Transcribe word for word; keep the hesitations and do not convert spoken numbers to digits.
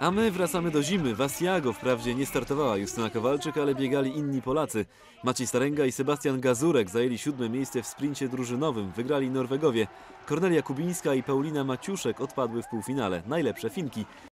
A my wracamy do zimy. W Asiago wprawdzie nie startowała Justyna Kowalczyk, ale biegali inni Polacy. Maciej Starenga i Sebastian Gazurek zajęli siódme miejsce w sprincie drużynowym. Wygrali Norwegowie. Kornelia Kubińska i Paulina Maciuszek odpadły w półfinale. Najlepsze Finki.